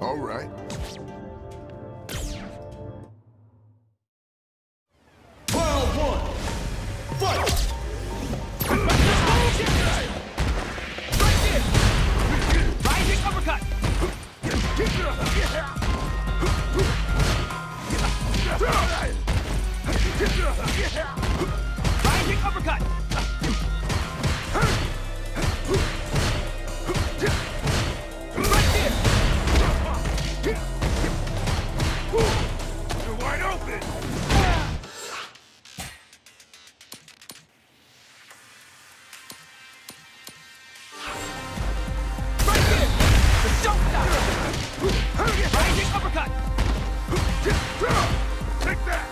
All right. Round one. Fight! Rising uppercut! Rising uppercut! You're wide open! Rising uppercut! Take that!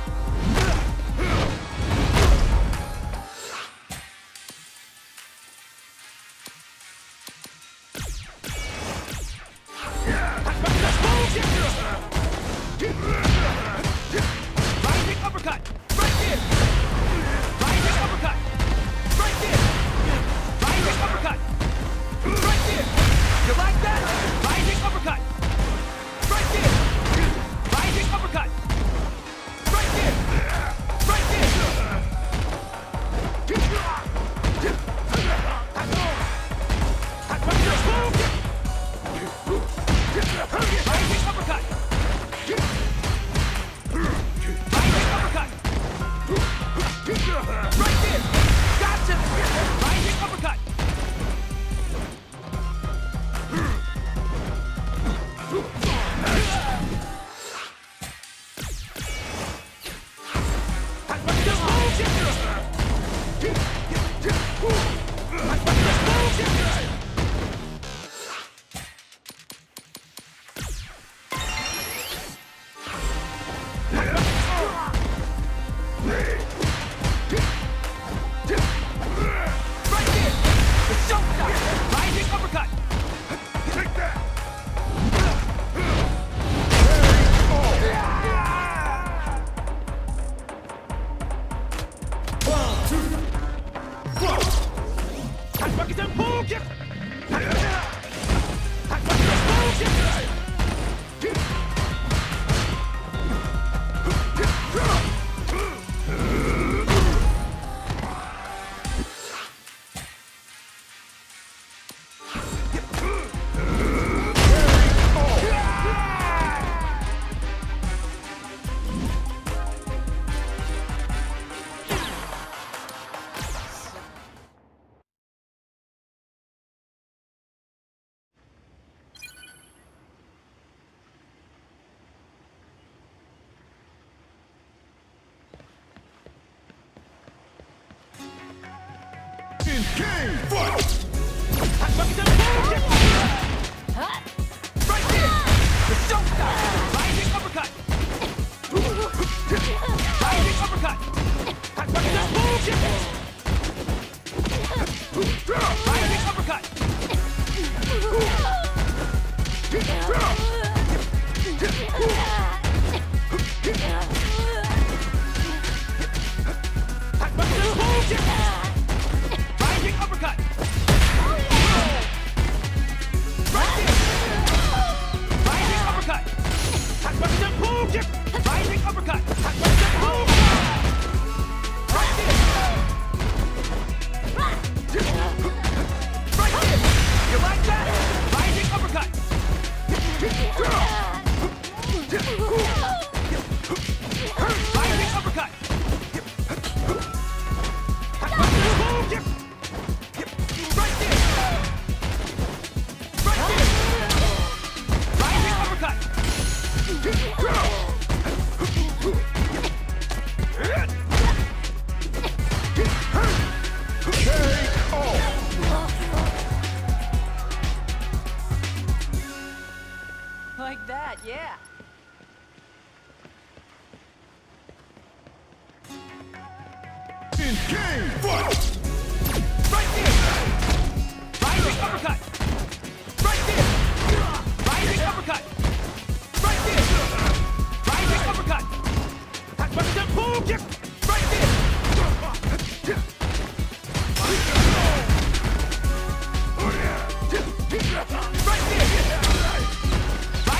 Rising uppercut! Right in! Rising uppercut! Right in! Rising uppercut! Right in! You like that? Rising uppercut! Right in! Rising uppercut! Right in! Right in! Rising uppercut! Rising uppercut! Right in! Gotcha! Rising uppercut! Right in! The showdown! Rising uppercut! Take that! Round two. Fight! Hakbakusen pull kick! Hakbakusen pull kick! In game fight! Hakbakusen pull kick! Right in! The showdown! Rising uppercut! Rising uppercut! Hakbakusen pull kick! Rising uppercut! Hakbakusen pull kick! Rising uppercut! Right in! Rising uppercut! Hakbakusen pull kick! Rising uppercut! Hakbakusen pull kick! Right in! Right in! You like that? Rising uppercut! Rising uppercut! Hakbakusen pull kick! Right in! Right in! Rising uppercut! Like that, yeah. In game fight! Right in! Rising uppercut! Right in! Rising uppercut! Right in! Rising uppercut! Hakbakusen pull kick! Right in! Right in!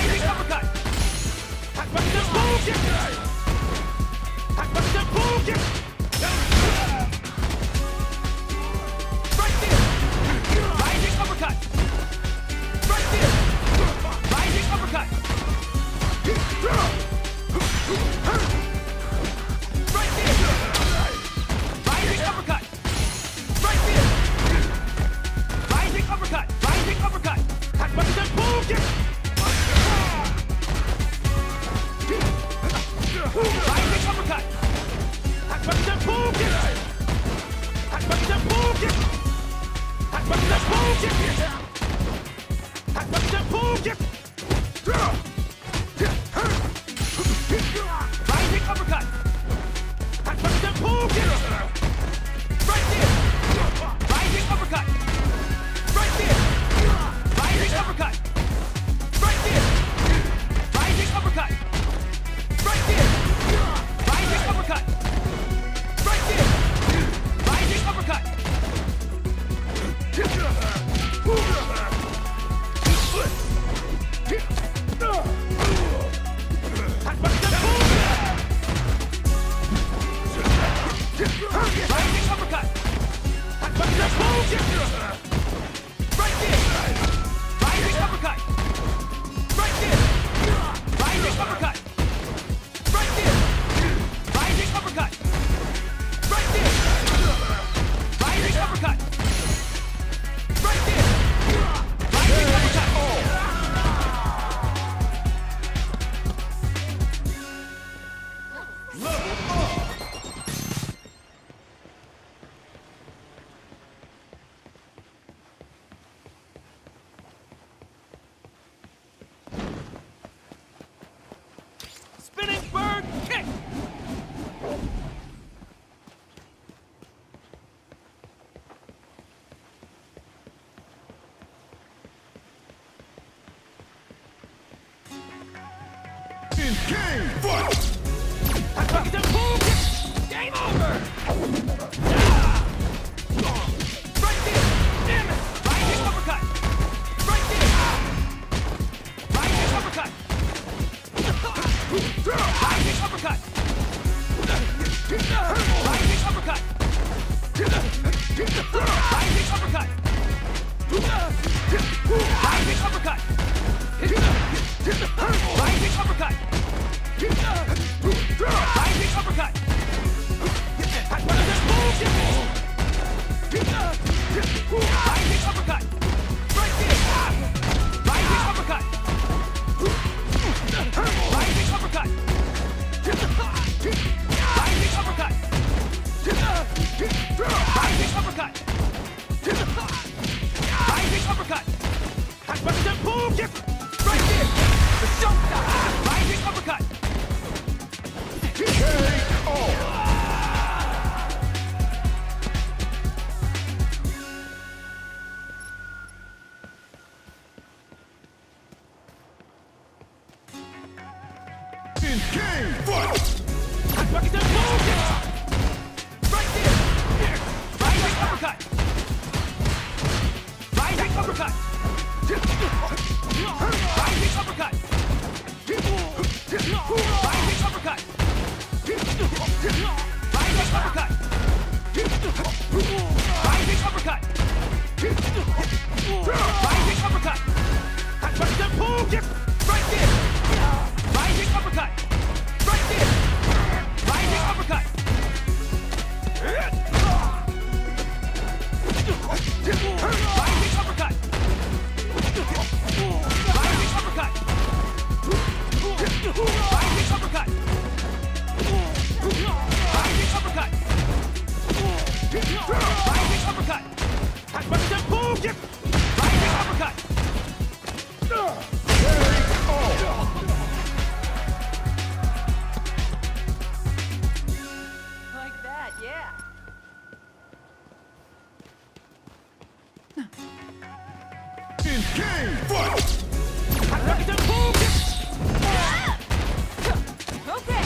In game, fight! Pocket and boom! Game over! Right there! Damn it! Rising uppercut! Right there! Rising uppercut! Rising uppercut! Rising uppercut! Rising uppercut! Rising uppercut! Rising uppercut! Rising uppercut! Rising uppercut! Right there! Rising uppercut! Rising uppercut! Rising uppercut! Rising uppercut! Rising uppercut! Rising boom kick! Right there! The shot! Rising uppercut! In game, fight! Right there! Rising uppercut! Rising uppercut! Rising uppercut! Rising uppercut! Rising uppercut! Rising uppercut! Rising uppercut! Rising boom kick! Right there! Rising uppercut! Right there! Rising uppercut! Rising uppercut! Rising uppercut! Rising uppercut! Rising uppercut! Rising uppercut! Rising boom kick! Rising uppercut! Like that, yeah. In game, fight! Rising boom kick! Okay.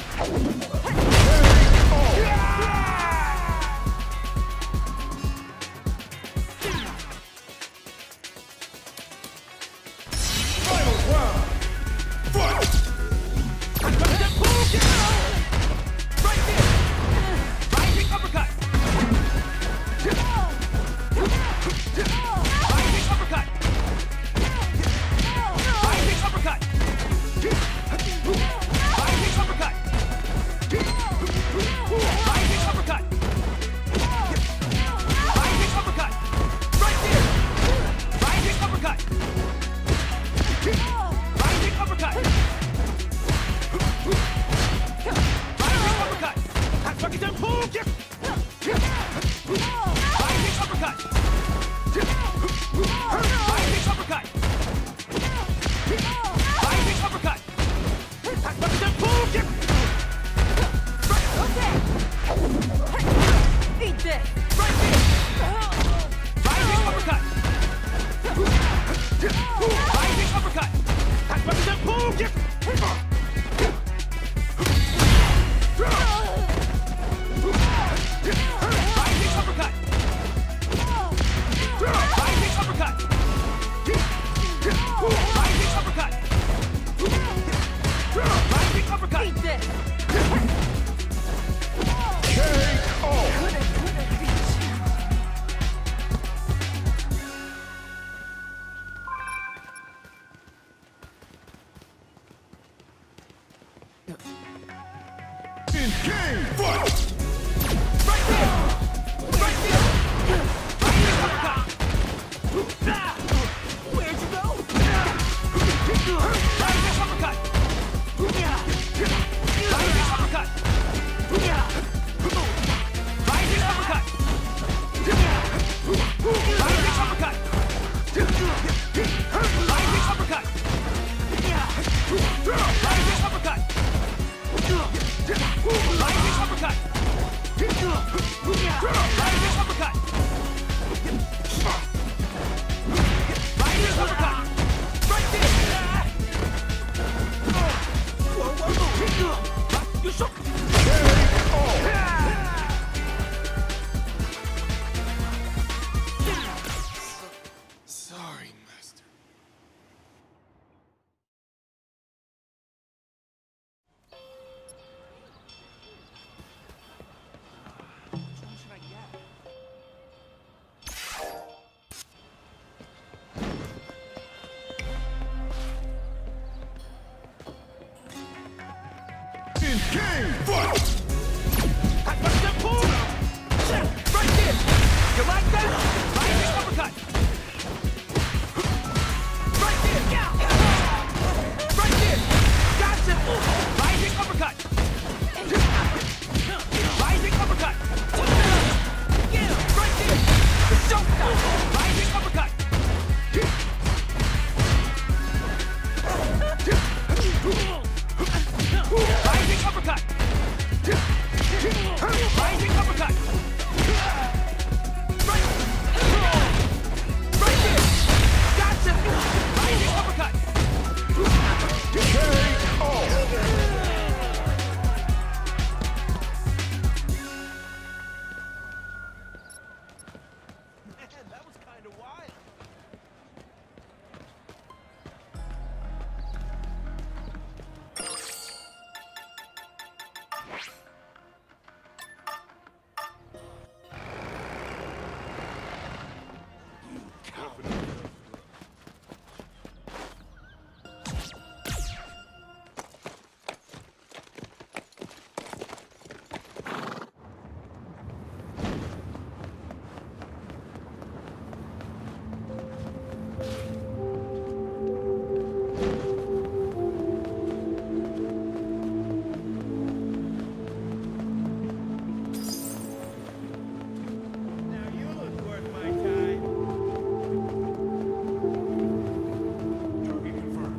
Final round! Fight! Rising boom kick! Right there! Rising uppercut! Rising uppercut! Rising uppercut! Rising uppercut! Rising uppercut! Rising uppercut! Right there! Rising uppercut! Rising uppercut! Rising uppercut! Pocket and boom kick! Rising uppercut! Rising uppercut! Rising uppercut! Pocket and boom kick! Okay. Eat this. Right there! Rising uppercut! Rising uppercut! Pocket and boom kick! Rising uppercut! Rising uppercut! Rising uppercut! Rising uppercut! Eat this. KO! Couldn't reach you. In game, fight! Right there! Right there! Rising uppercut! Where'd you go? Rising uppercut! Rising uppercut! Rising uppercut! Rising uppercut! Rising uppercut! Rising uppercut! Rising uppercut! Rising uppercut! Rising uppercut! Right there! In game, fight! Hot button jump pull! Right there! You like that? Rising uppercut! Right there! Right there! Gotcha! Rising uppercut! Rising uppercut! Right there! The showstopper! Rising uppercut! Rising uppercut! Rising uppercut! Right there! Gotcha! Rising uppercut! KO! Man, that was kind of wild. Now you look worth my time. Target confirmed.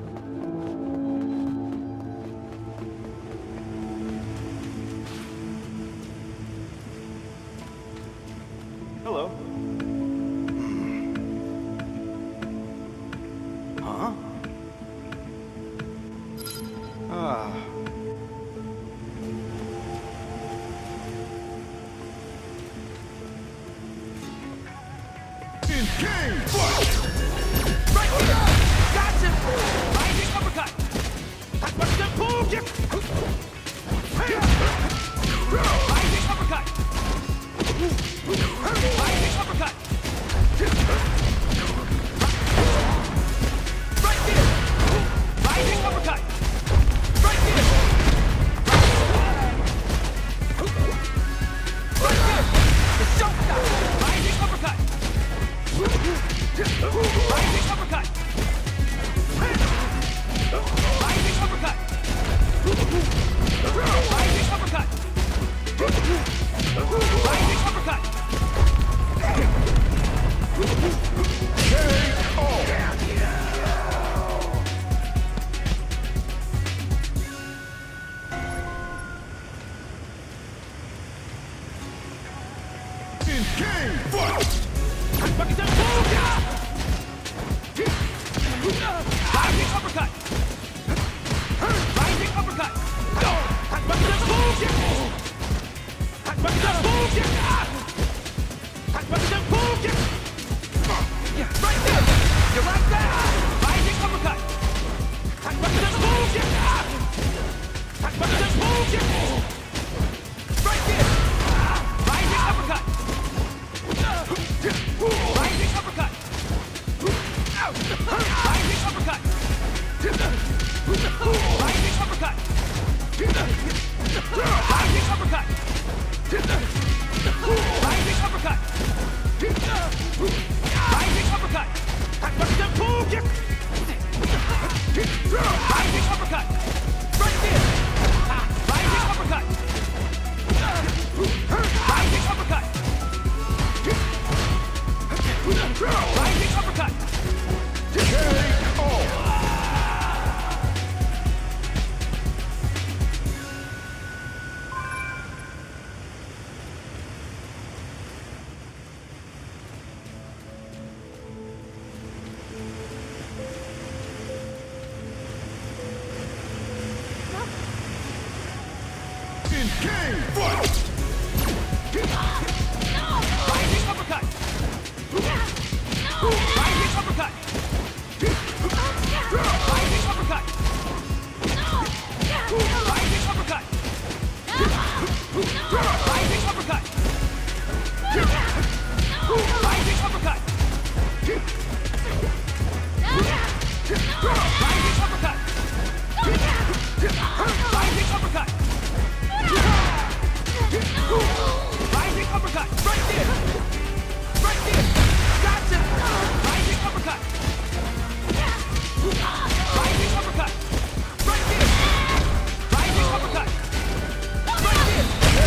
Hello. Huh? Ah. In game, fight! Right there! Gotcha! Rising uppercut! Hot button jump pull! Rising uppercut! Rising uppercut! Right there! Rising uppercut! Right there! Right there! The showstopper! Rising uppercut! Rising uppercut! Rising uppercut! Rising uppercut! Rising uppercut! In game, fight! Hot button jump pull! Rising uppercut! Rising uppercut! Hot button jump pull! Hot button jump pull! Hot button jump pull! Right there! You like that? Rising uppercut! Hot button jump pull! Hot button jump pull! Right there! Rising uppercut! Rising uppercut! Rising uppercut! Rising uppercut! Rising uppercut! Rising uppercut! Rising uppercut! Hot button jump pull! Rising uppercut! Right there! Rising uppercut! Rising uppercut! Rising uppercut! KO! In game, fight! Rising uppercut! Rising uppercut! Rising uppercut! Rising uppercut! Rising uppercut! Rising uppercut! Rising uppercut! Rising uppercut! uppercut! Right there! Right there! Gotcha! Rising uppercut! Rising uppercut! Right there! Rising uppercut! Right there!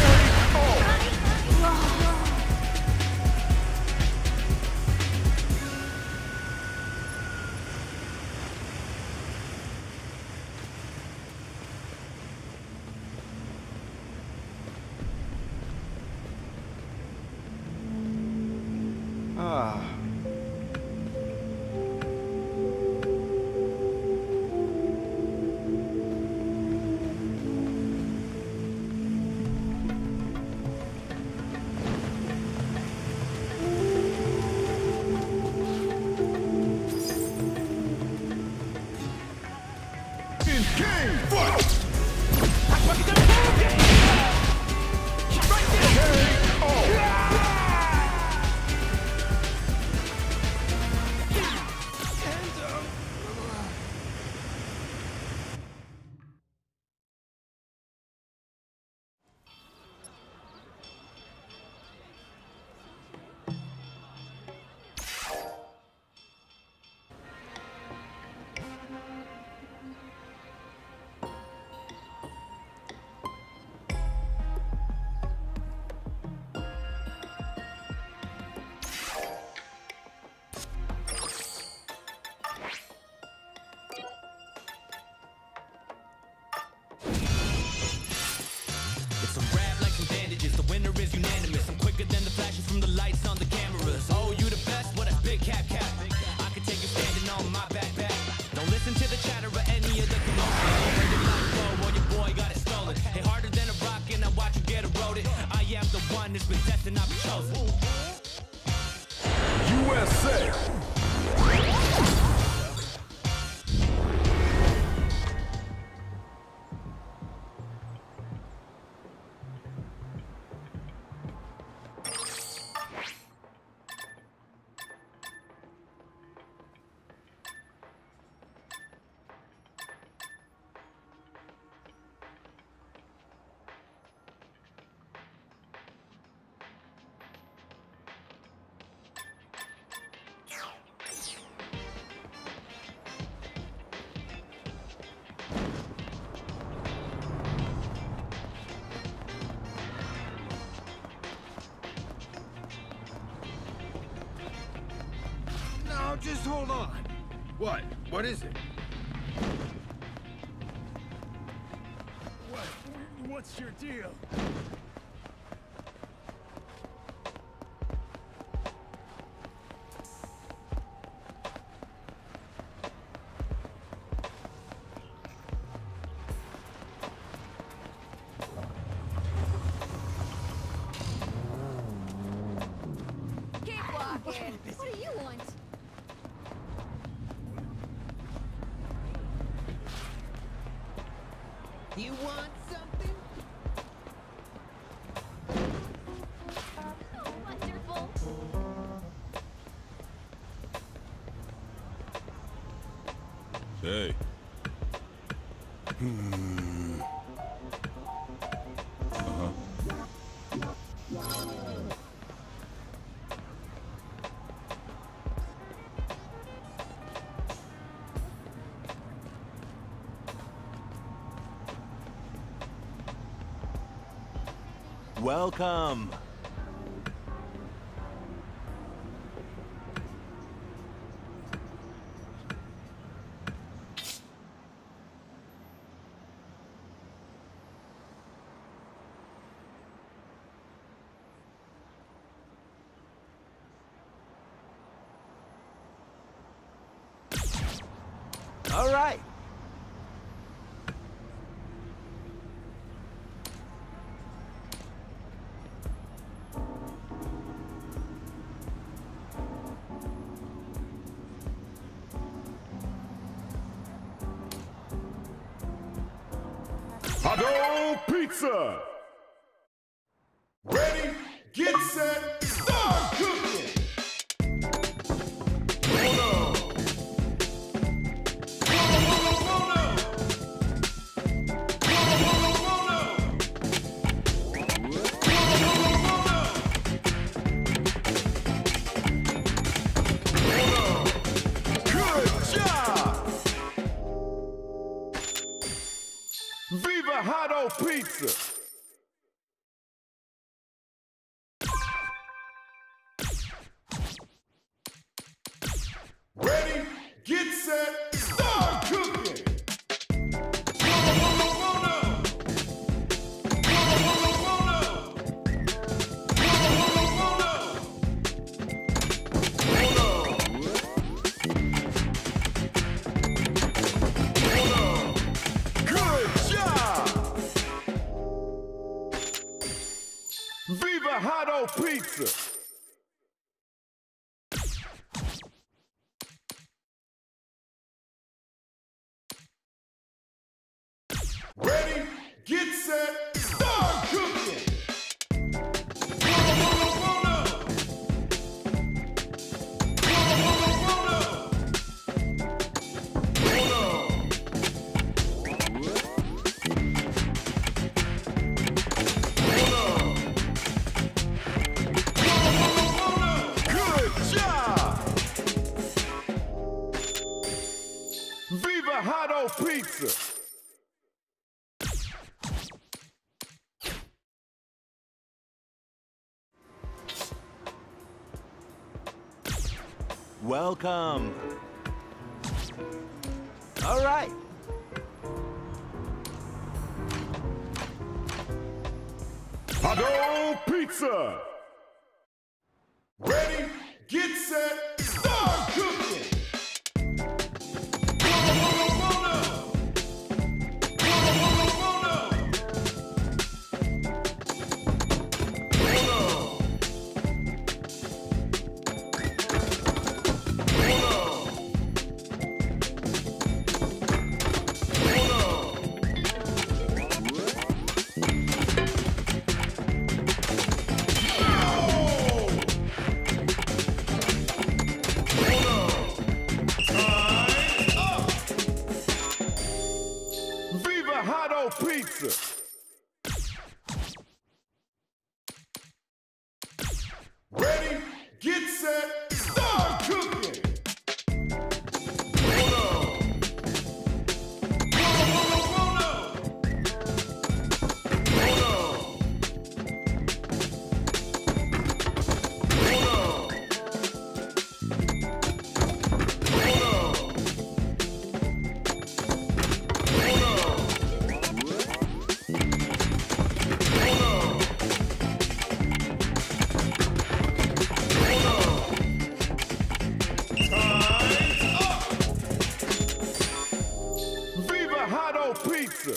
Ah. In game, fight! Right there! It's a rap like some bandages. The winner is unanimous. I'm quicker than the flashes from the lights on the cameras. Oh, you the best? Well, that's big cap. I can take you standing on my backpack. Don't listen to the chatter or any of the commotion. Over the light flow, or your boy got it stolen. Hit harder than a rock and I watch you get eroded. I am the one that's been destined, I've been chosen. USA! Now, just hold on. What? What is it? What's your deal? Keep walking. What do you want? You want something? Oh, wonderful. Hey. Welcome. All right. Hot pizza! Ready, get set, start cooking! Mono! Mono! hot old pizza. Ready, get set, start cooking. Viva hot old pizza! Ready, get set, start cooking! Viva hot old pizza! Welcome. All right. Hot old pizza! Ready, get set, start cooking! Hot old pizza! Ready, get set, start cooking! Hot old pizza!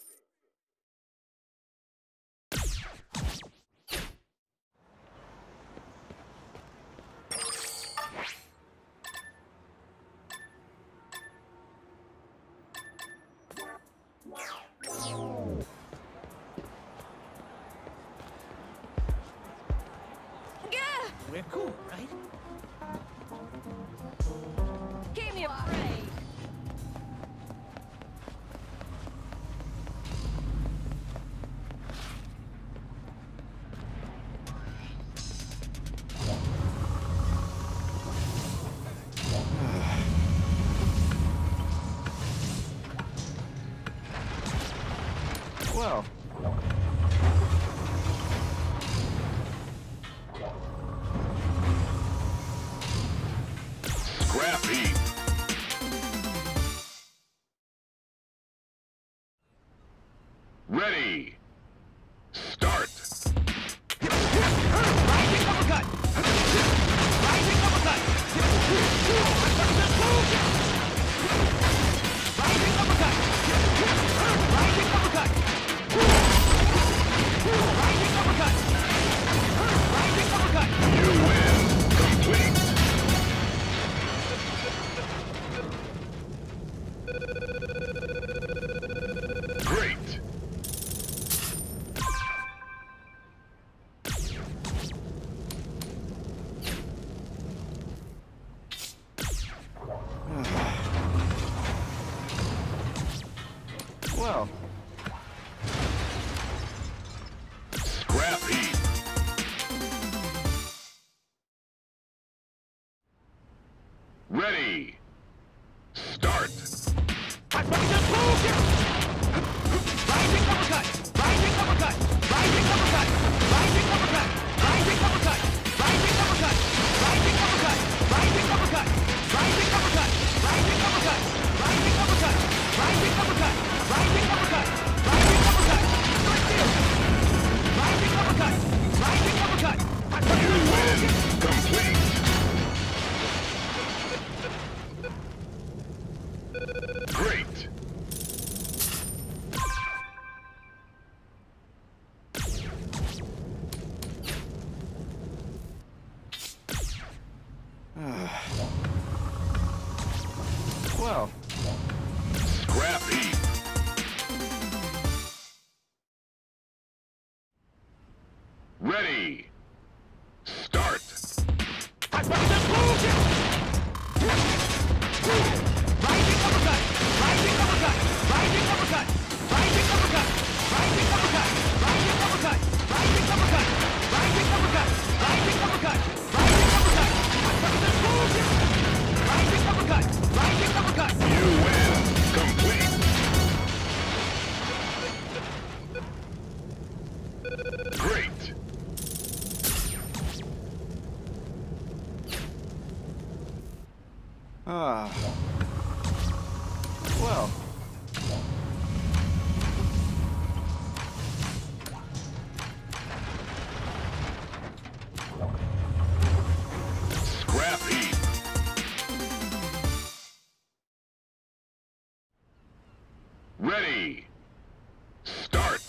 We're cool, right? Give me a break. Well. Scrap heap. Ready. Start. Rising uppercut! Rising uppercut! Rising uppercut! Rising uppercut! Rising uppercut! Rising uppercut! You win. Complete. Great. Well. Scrap heap. Ready. Start. Rising uppercut! Ready. Start. You win. Complete. Great. Ah. Well. Scrap heap. Ready. Start.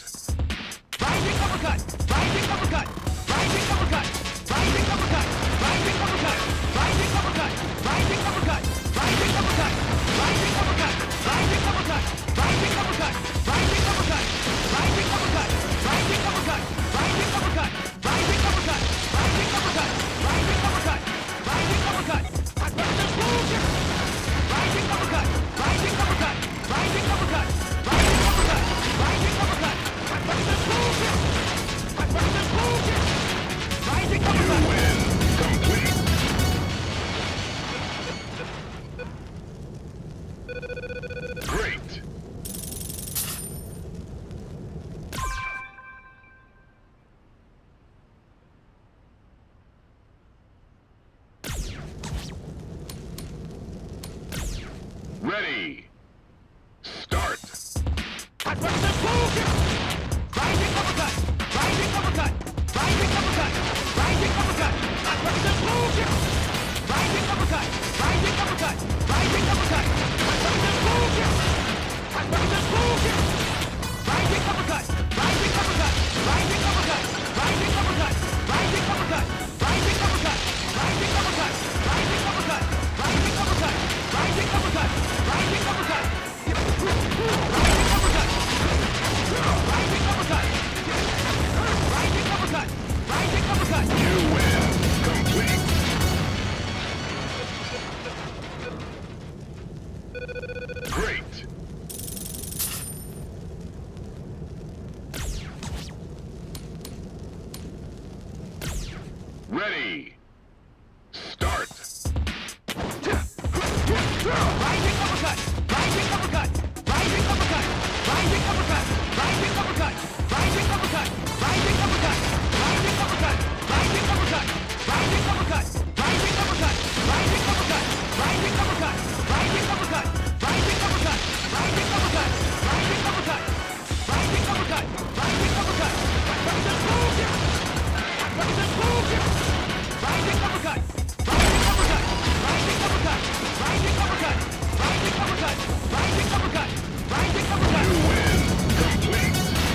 You win. Complete. Great. Ready. Start. You win. Complete. Great. Ready. Start. You win. Complete.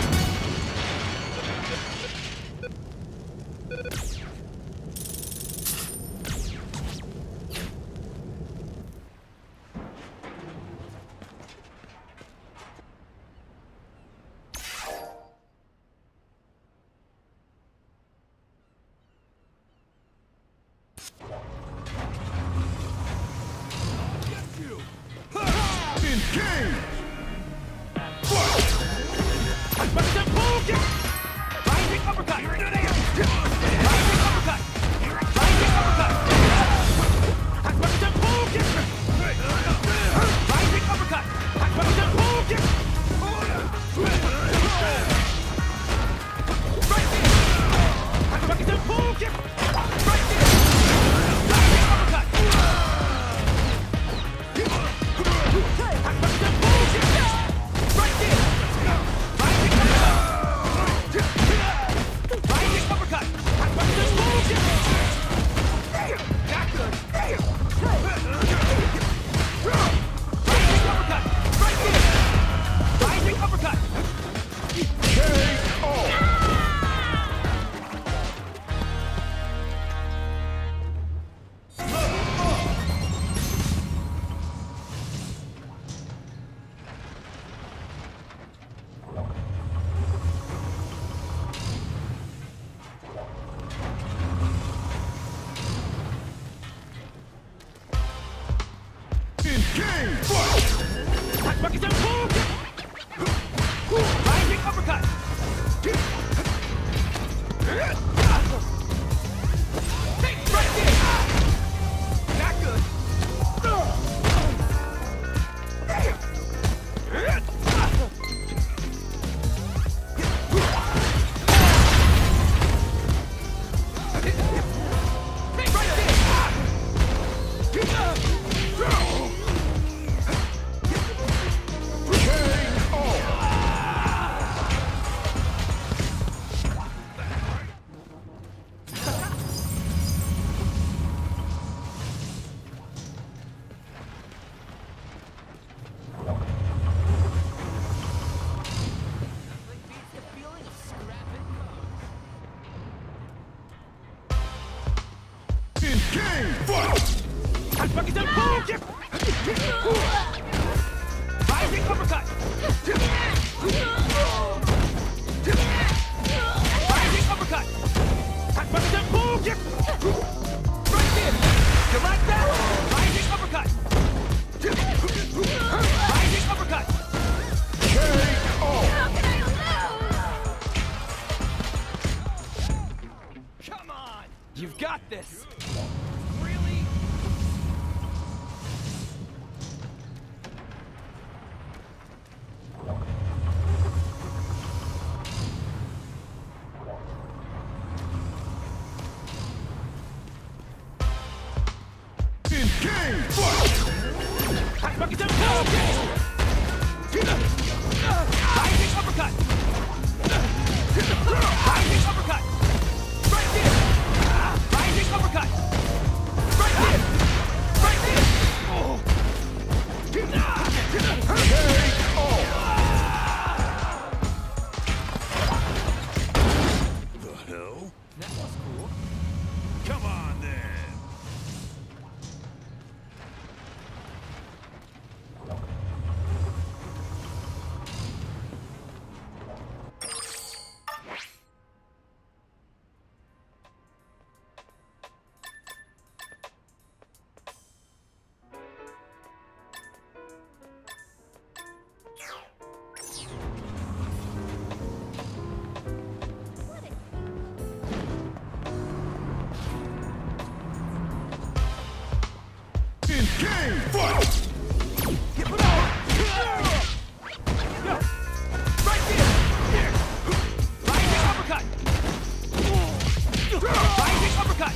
Engage! Rising uppercut. Take right there. Not good. Rising uppercut! Rising uppercut! Touchback pull kick! Right there! You like that? Rising uppercut! Rising uppercut! How can I lose? Come on! You've got this! Really? Rising uppercut! Rising uppercut! Right there! Rising uppercut! Right there! Right there! Oh! The hell? That was cool. Come on then. Game fight! Right there! Rising uppercut! Rising uppercut!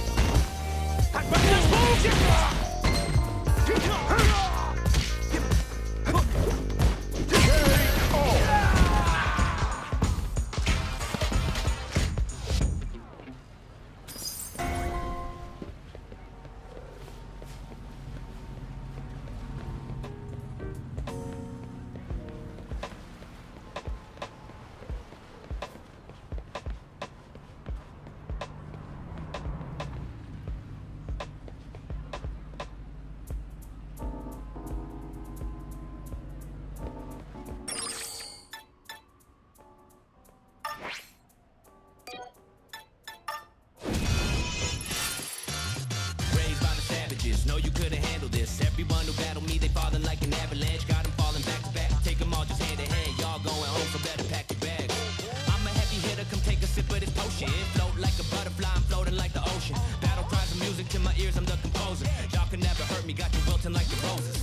Raised by the savages, know you couldn't handle this. Everyone who battled me, they falling like an avalanche. Got them falling back to back, take them all just hand in hand. Y'all going home, so better pack your bags. I'm a heavy hitter, come take a sip of this potion. Float like a butterfly, I'm floating like the ocean. Battle cries of music to my ears, I'm the composer. Y'all can never hurt me, got you wilting like the roses.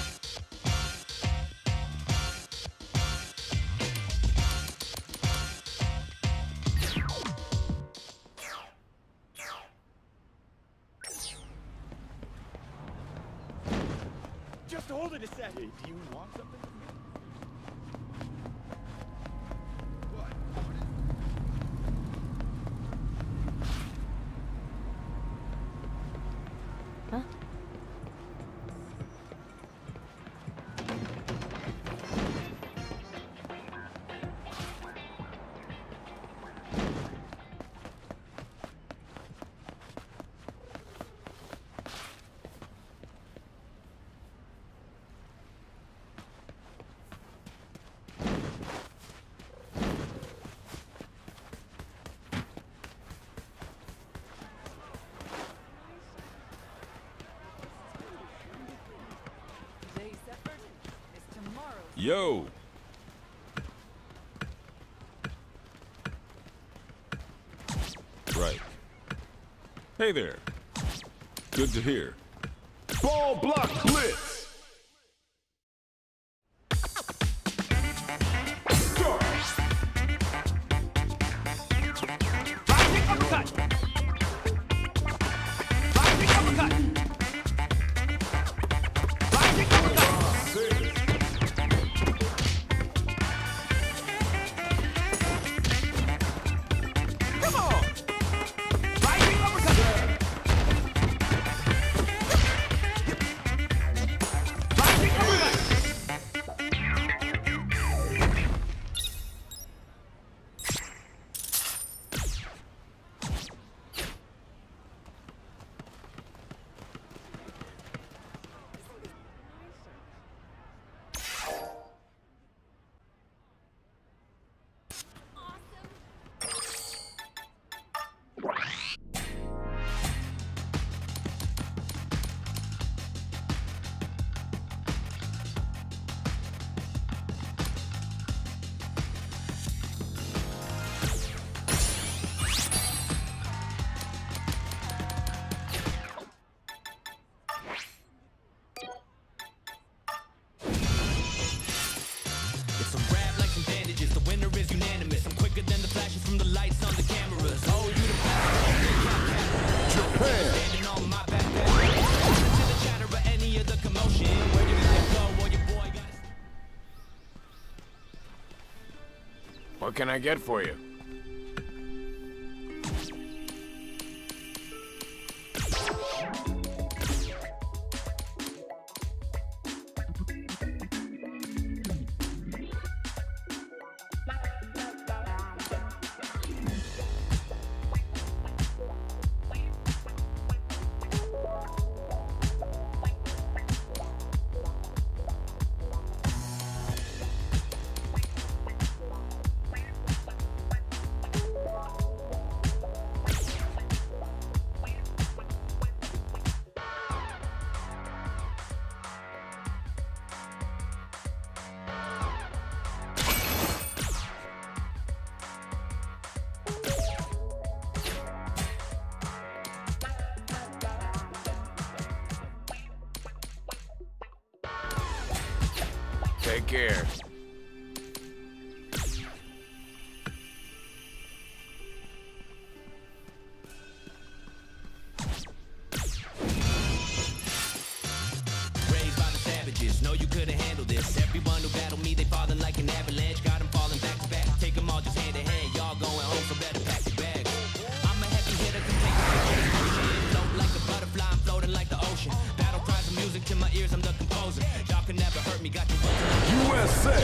Just hold it a second. Do you want something from me? What? Huh? Yo! Right. Hey there. Good to hear. Ball block blitz. Start. Rising uppercut. Rising uppercut. Rising uppercut. Come on. Rising uppercut. Rising uppercut. It's a rap like some bandages. The winner is unanimous. I'm quicker than the flashes from the lights on the cameras. Oh, you the best. Japan. Standing on my back. Listen to the chatter or any of the commotion. Where you let go or your boy got. What can I get for you? Take care. Raised by the savages, know you couldn't handle this. Everyone who battled me, they falling like an avalanche. Got them falling back to back. Take them all just hand in hand. Y'all going home, so better pack your bags. I'm a heavy hitter, can take the motion. Float like a butterfly, I'm floating like the ocean. Battle cries of music to my ears, I'm the composer. Y'all can never hurt me, got you USA.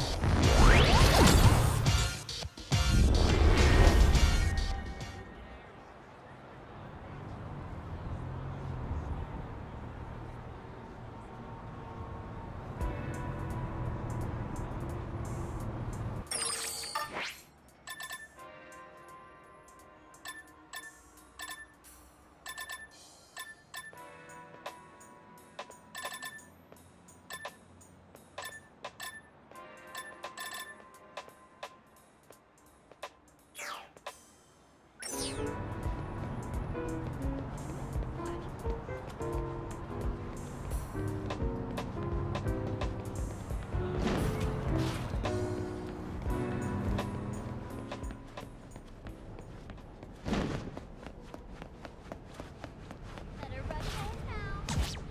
Better run home now.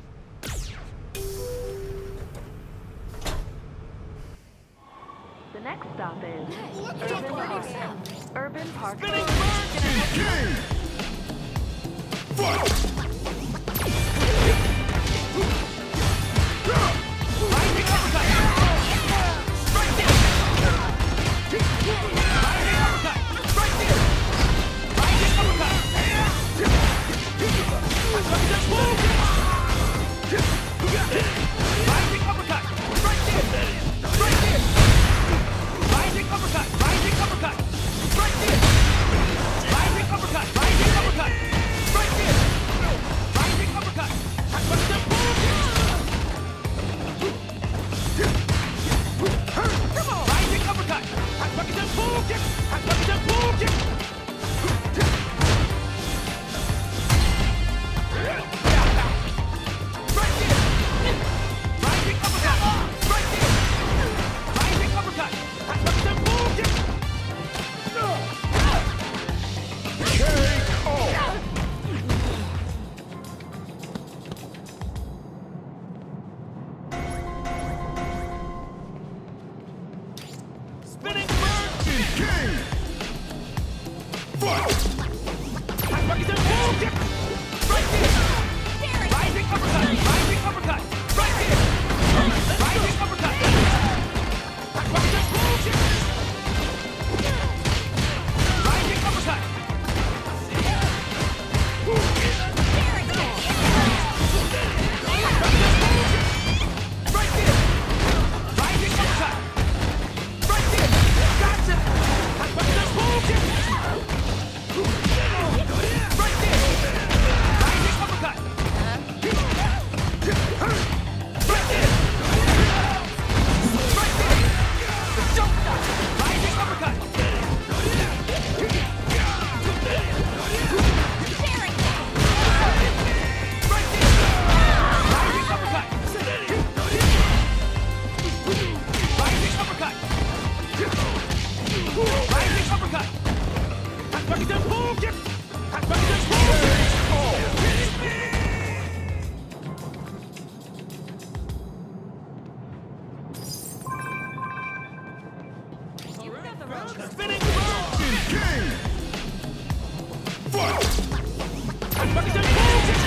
The next stop is Urban Park. King. Fight. Rising uppercut. Right there. Rising uppercut. Right there. Rising uppercut. Just move. Rising uppercut. Right there. Right there. Rising uppercut. Rising uppercut. Right there. Rising uppercut. Rising uppercut. Right there. Spinning bird! King! Fight! Pakistan boom kick! Right here! Rising uppercut! Rising uppercut! Right here! Rising uppercut! Pakistan boom kick! Rising uppercut! Right here! Rising uppercut! Right here! Gotcha! Pakistan boom kick! Right there! Rising uppercut! Right there! Right there! The jump shot! Rising uppercut! Right there! Rising uppercut! Rising uppercut! Rising uppercut! Pakistan boom kick! Pakistan boom kick! Spinning bird! King! Fight! Pakistan boom kick!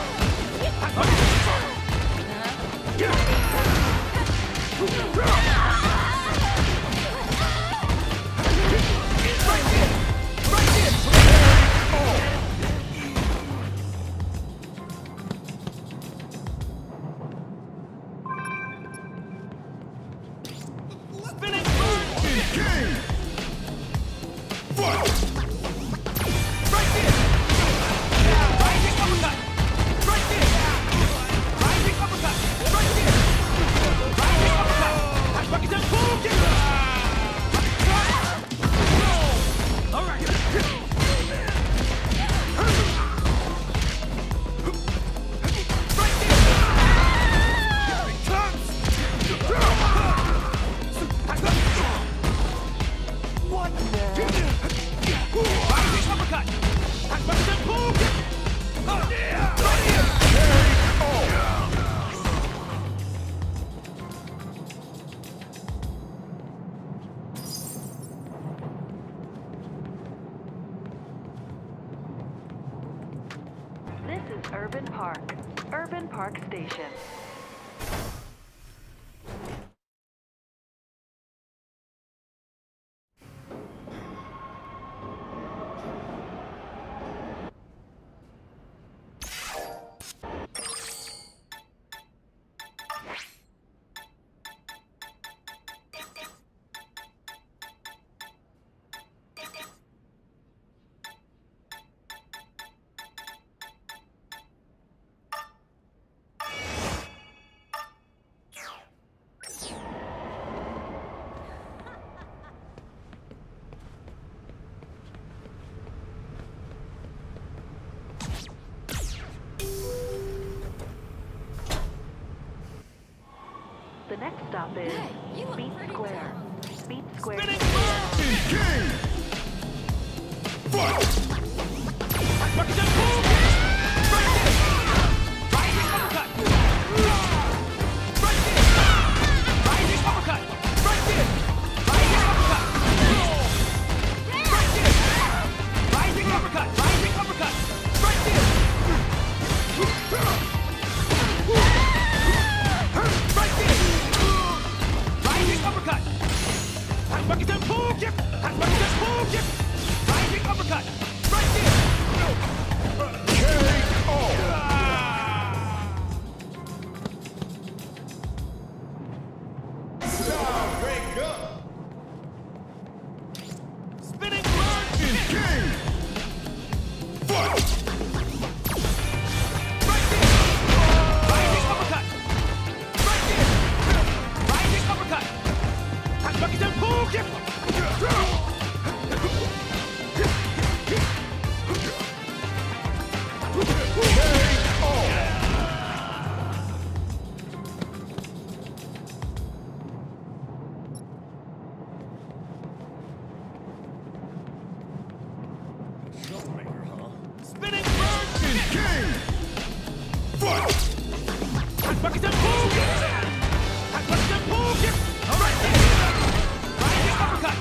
Right here! Right here! Spinning bird! King! Fight! Right here! Rising uppercut! Right here! Rising uppercut! Right here! Rising uppercut! Pakistan boom kick! All right. Right there! What the? Rising uppercut! Pakistan boom kick! Right here! This is Urban Park. Urban Park Station. The next stop is Beat Square. Beat Square. Spinning bird! King! Fight! Pakistan boom kick! Right there! Rising uppercut! Right there! Rising uppercut! Right there! Rising uppercut! Right there! Rising uppercut! Rising uppercut! Right there! Right there! Rising uppercut! Pakistan boom kick! Pakistan boom kick! Rising uppercut! Right there! Star Breaker! Spinning bird! King! Fight! Right there! Rising uppercut! Right there! Rising uppercut! Pakistan boom kick! Spinning bird! King! Fight! Pakistan boom kick! Pakistan boom kick! Right there! Rising uppercut!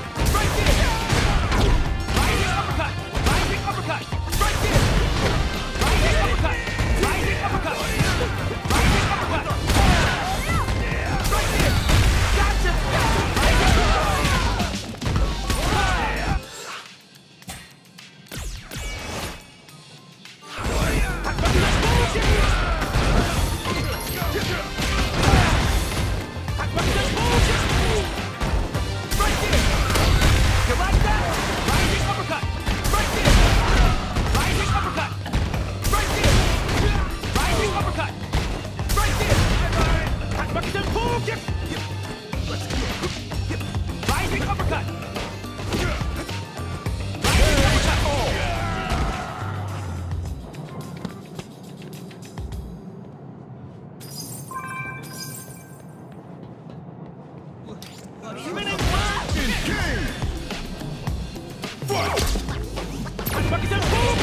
uppercut! Rising uppercut! Spinning blast! Engage! Fight! Bucket move!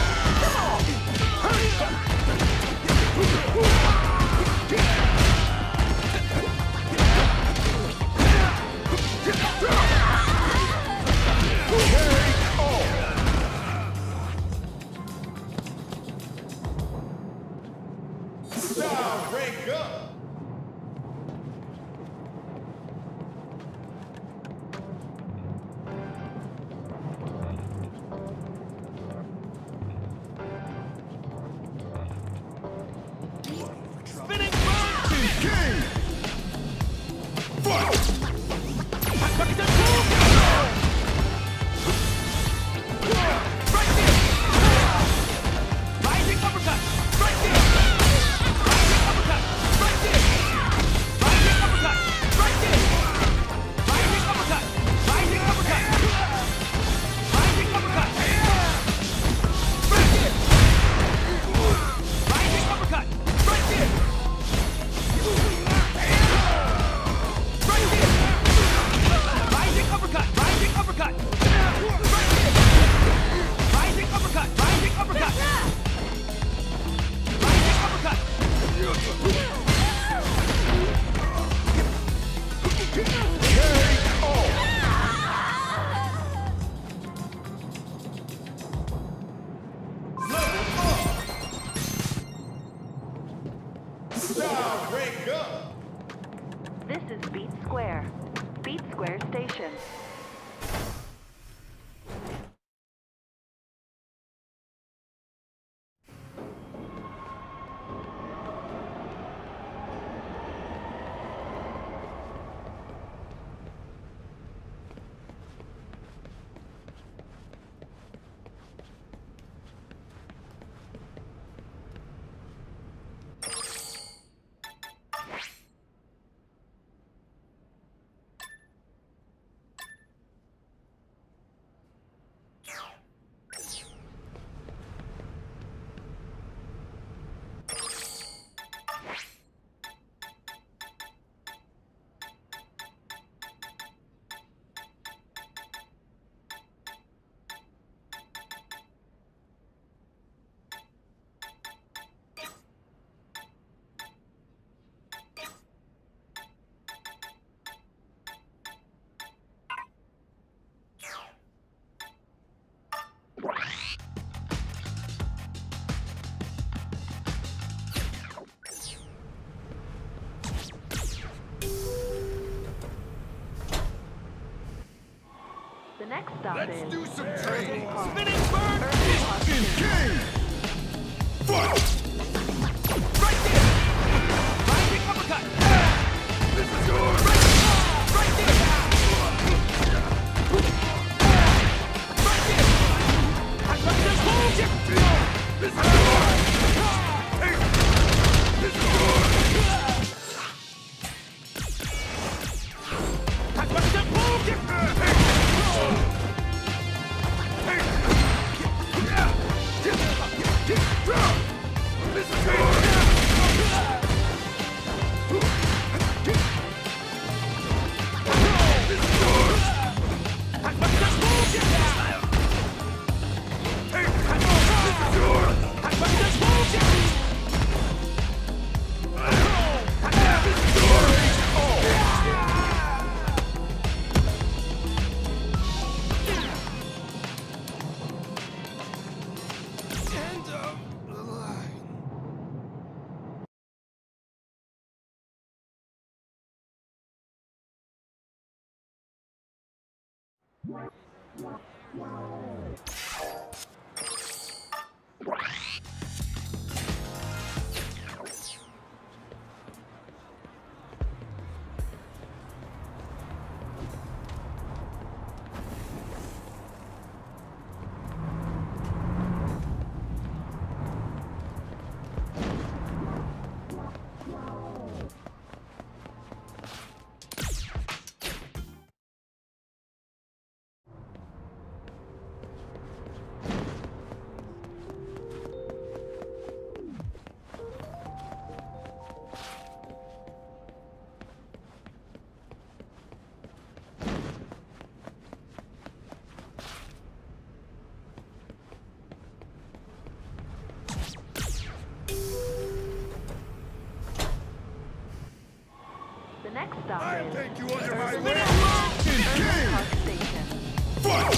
Style rank up! Spinning blast! Engage! Fight! Bucket move! Right there! Rising uppercut! Right there! Rising uppercut! Right there! Rising uppercut! Right there! Rising uppercut! Rising uppercut! Rising uppercut! Right there! Rising uppercut! Right there! Right there! Rising uppercut! Rising uppercut! Right there! Rising uppercut! Rising uppercut! Rising uppercut! Style rank up! This is Beat Square. Beat Square Station. The next stop Let's is do some training. Spinning bird! Engage! Fight! Right there! Rising uppercut! This is yours! Right there! Right there! Bucket move! This is yours! This is yours! Bucket move! This is yours! This is yours! Bucket move! This is yours! Bucket move! This is yours! End of the line. stop I'll is take you under my Irving wing. Park Station. Fight!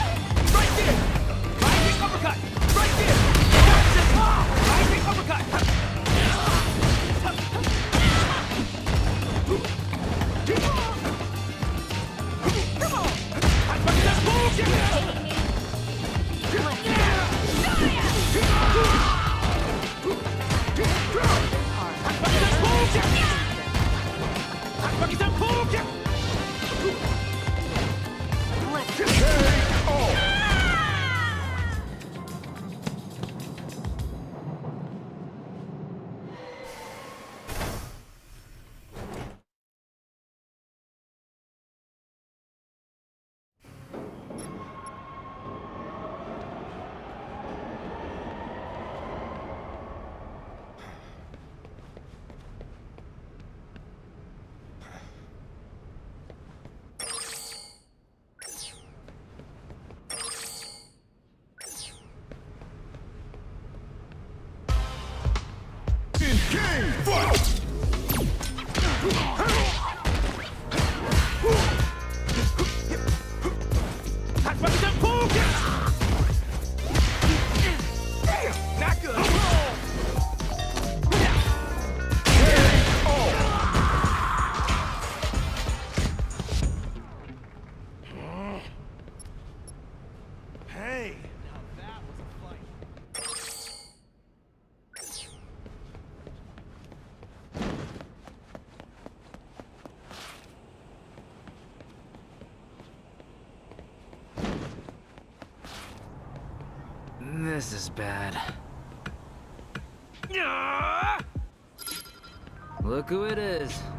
Uppercut! This is bad. Look who it is.